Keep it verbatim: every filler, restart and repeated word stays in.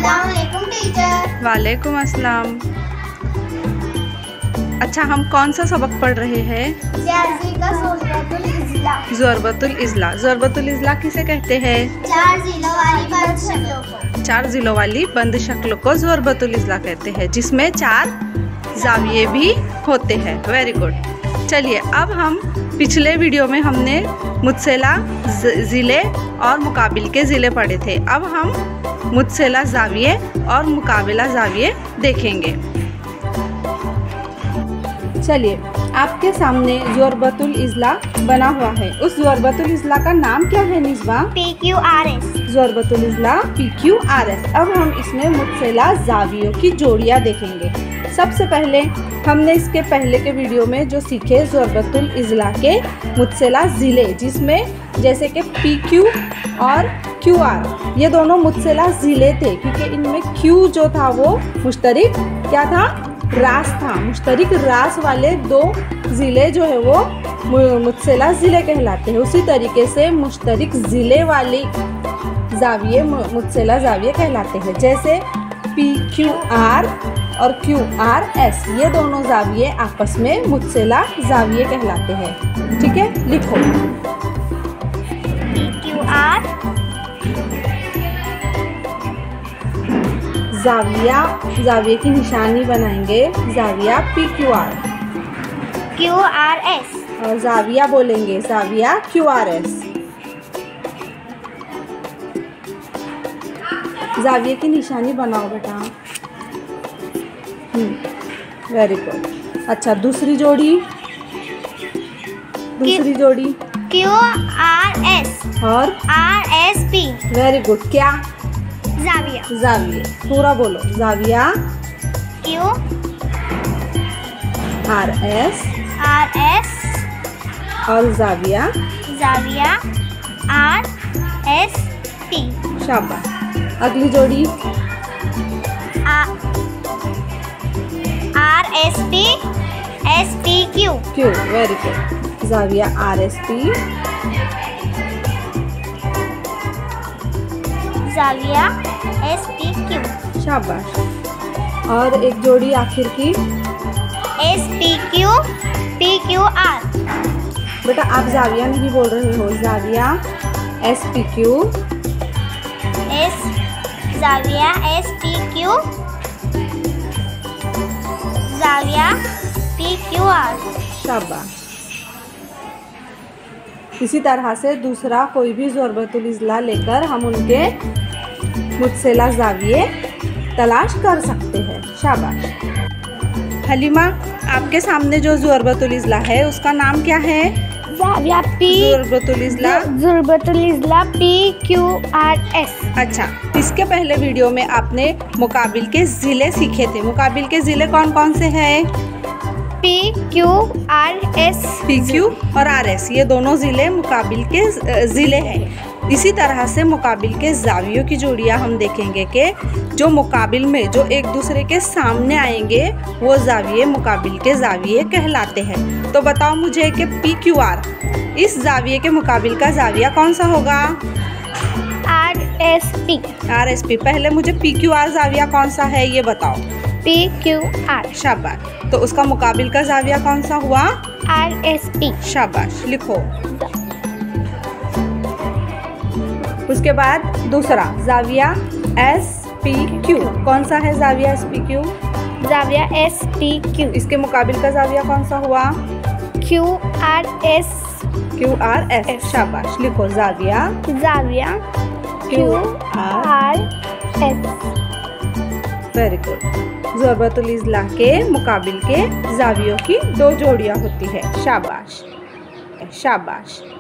अस्सलाम वालेकुम टीचर। वालेकुम अस्सलाम। अच्छा, हम कौन सा सबक पढ़ रहे हैं? ज़ुरबतुल इज़ला। ज़ुरबतुल इज़ला। ज़ुरबतुल इज़ला किसे कहते हैं? चार जिलों वाली बंद शक्लों को। चार जिलों वाली बंद शक्ल को ज़ुरबतुल इज़ला कहते हैं, जिसमें चार जाविये भी होते हैं। Very good. चलिए, अब हम पिछले वीडियो में हमने मुत्सेला ज़िले और मुकाबिल के ज़िले पढ़े थे। अब हम मुत्सेला ज़ाविये और मुकाबिला ज़ाविये देखेंगे। चलिए, आपके सामने ज़ुरबतुल इज़ला बना हुआ है। उस ज़ुरबतुल इज़ला का नाम क्या है निस्बा? P Q R S. ज़ुरबतुल इज़ला पी क्यू आर एस। अब हम इसमें मुत्सेला ज़ावियों की जोड़ियाँ देखेंगे। सबसे पहले हमने इसके पहले के वीडियो में जो सीखे ज़ुरबतुल इज़ला के मुत्सेला ज़िले, जिसमें जैसे कि पी क्यू और क्यू आर, ये दोनों मुत्सेला ज़िले थे, क्योंकि इनमें क्यू जो था वो मुश्तरिक क्या था? रास था। मुश्तरिक रास वाले दो ज़िले जो है वो मुत्सेला ज़िले कहलाते हैं। उसी तरीके से मुश्तरिक ज़िले वाली ज़ाविये मुत्सेला ज़ाविये कहलाते हैं। जैसे पी क्यू आर और क्यू आर एस, ये दोनों ज़ाविये आपस में मुत्सेला ज़ाविये कहलाते हैं। ठीक है, लिखो। पी क्यू आर ज़ाविया, ज़ाविये की निशानी बनाएंगे, ज़ाविया P Q R. Q R S और ज़ाविया बोलेंगे, ज़ाविया क्यू आर एस। ज़ाविये की निशानी बनाओ बेटा। Very good. अच्छा, दूसरी जोड़ी दूसरी जोड़ी क्यू आर एस और R S P. Very good. क्या? ज़ाविया। ज़ाविये। पूरा बोलो। ज़ाविया Q R S R S और ज़ाविया ज़ाविया आर एस पी। शाबाश। अगली जोड़ी R S P S P Q. Q. Very good. ज़ाविया आर एस पी, ज़ाविया एस पी क्यू। शाबाश। और एक जोड़ी आखिर की, S P Q P Q R. बेटा आप ज़ाविया नहीं बोल रहे हो। ज़ाविया एस पी क्यू, एस ज़ाविया एस पी क्यू, ज़ाविया पी क्यू आर। शाबाश। इसी तरह से दूसरा कोई भी ज़ुरबतुल इज़ला लेकर हम उनके मुत्सेला ज़ाविये तलाश कर सकते हैं। शाबाश। हलीमा, आपके सामने जो ज़ुरबतुल इज़ला है उसका नाम क्या है? ज़ाविया पी ज़ुरबतुल इज़ला ज़ुरबतुल इज़ला पी क्यू आर एस। अच्छा, इसके पहले वीडियो में आपने मुकाबिल के ज़िले सीखे थे। मुकाबिल के ज़िले कौन कौन से हैं? P Q R S. P Q और आर एस, ये दोनों ज़िले मुकाबिल के ज़िले हैं। इसी तरह से मुकाबिल के ज़ावियों की जोड़ियाँ हम देखेंगे कि जो मुकाबिल में जो एक दूसरे के सामने आएंगे वो ज़ाविये मुकाबिल के ज़ाविये कहलाते हैं। तो बताओ मुझे कि पी क्यू आर, इस ज़ाविये के मुकाबिल का ज़ाविया कौन सा होगा? R S P. R S P. पहले मुझे पी क्यू आर ज़ाविया कौन सा है ये बताओ। P Q R. शाबाश। तो उसका मुकाबिल का ज़ाविया कौन सा हुआ? R S P. शाबाश। लिखो। उसके बाद दूसरा ज़ाविया एस पी क्यू, कौन सा है ज़ाविया एस पी क्यू? ज़ाविया एस पी क्यू। इसके मुकाबिल का ज़ाविया कौन सा हुआ? Q R S. Q R S. शाबाश। लिखो। ज़ाविया ज़ाविया Q R S. Very good. ज़ुरबतुल इज़ला के मुकाबिल के ज़ावियों की दो जोड़ियाँ होती है। शाबाश शाबाश।